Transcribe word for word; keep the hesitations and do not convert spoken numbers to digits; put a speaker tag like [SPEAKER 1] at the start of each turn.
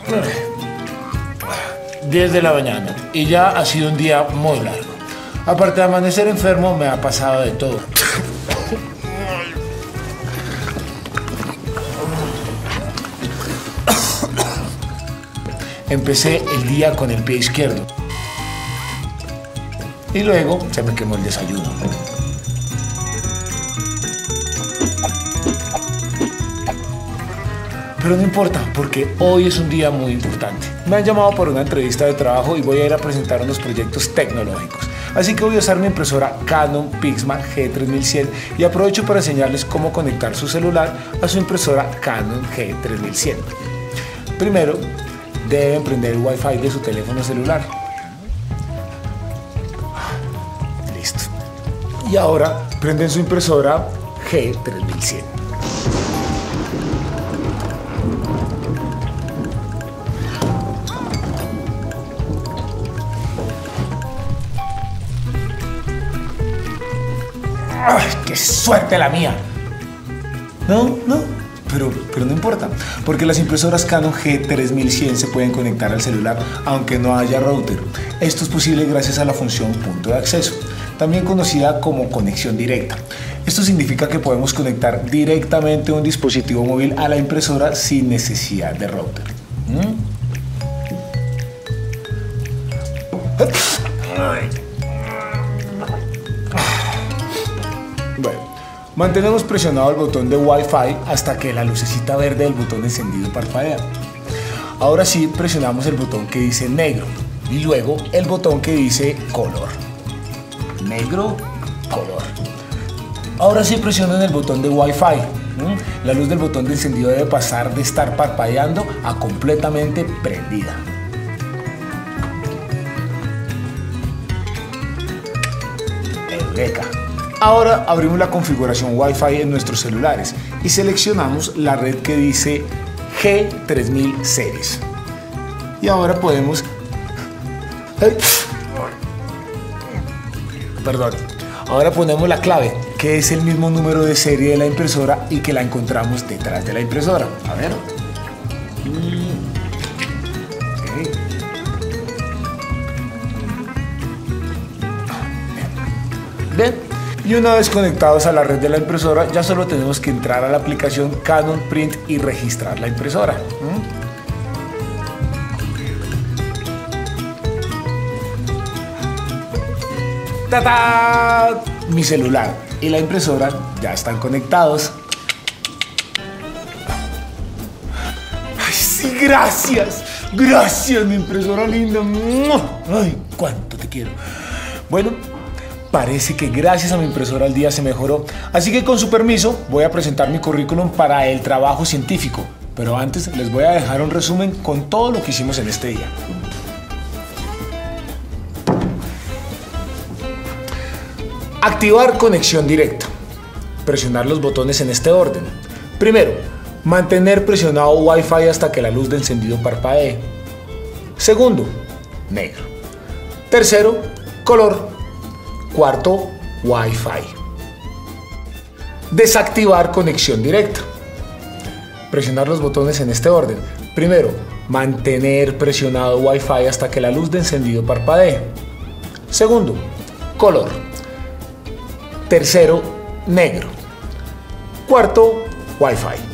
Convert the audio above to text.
[SPEAKER 1] diez de la mañana y ya ha sido un día muy largo. Aparte de amanecer enfermo, me ha pasado de todo. Empecé el día con el pie izquierdo y luego se me quemó el desayuno. Pero no importa, porque hoy es un día muy importante. Me han llamado por una entrevista de trabajo y voy a ir a presentar unos proyectos tecnológicos. Así que voy a usar mi impresora Canon Pixma G tres mil cien y aprovecho para enseñarles cómo conectar su celular a su impresora Canon G tres mil cien. Primero, deben prender el Wi-Fi de su teléfono celular. Listo. Y ahora prenden su impresora G tres mil cien. ¡Ay, qué suerte la mía! No, no, pero, pero no importa, porque las impresoras Canon G tres mil cien se pueden conectar al celular aunque no haya router. Esto es posible gracias a la función punto de acceso, también conocida como conexión directa. Esto significa que podemos conectar directamente un dispositivo móvil a la impresora sin necesidad de router. ¿Mm? Bueno, mantenemos presionado el botón de Wi-Fi hasta que la lucecita verde del botón encendido parpadea. Ahora sí presionamos el botón que dice negro y luego el botón que dice color. Negro, color. Ahora sí presionan el botón de Wi-Fi. ¿Mm? La luz del botón de encendido debe pasar de estar parpadeando a completamente prendida. Eureka. Ahora abrimos la configuración Wi-Fi en nuestros celulares y seleccionamos la red que dice G tres mil Series. Y ahora podemos... Perdón. Ahora ponemos la clave, que es el mismo número de serie de la impresora y que la encontramos detrás de la impresora. A ver. Okay. Bien. Y una vez conectados a la red de la impresora, ya solo tenemos que entrar a la aplicación Canon Print y registrar la impresora. ¿Mm? ¡Tata! Mi celular y la impresora ya están conectados. ¡Ay, sí, gracias! ¡Gracias, mi impresora linda! ¡Ay, cuánto te quiero! Bueno, parece que gracias a mi impresora el día se mejoró, así que con su permiso voy a presentar mi currículum para el trabajo científico, pero antes les voy a dejar un resumen con todo lo que hicimos en este día. Activar conexión directa. Presionar los botones en este orden. Primero, mantener presionado Wi-Fi hasta que la luz de encendido parpadee. Segundo, negro. Tercero, color. Cuarto, Wi-Fi. Desactivar conexión directa. Presionar los botones en este orden. Primero, mantener presionado Wi-Fi hasta que la luz de encendido parpadee. Segundo, color. Tercero, negro. Cuarto, Wi-Fi.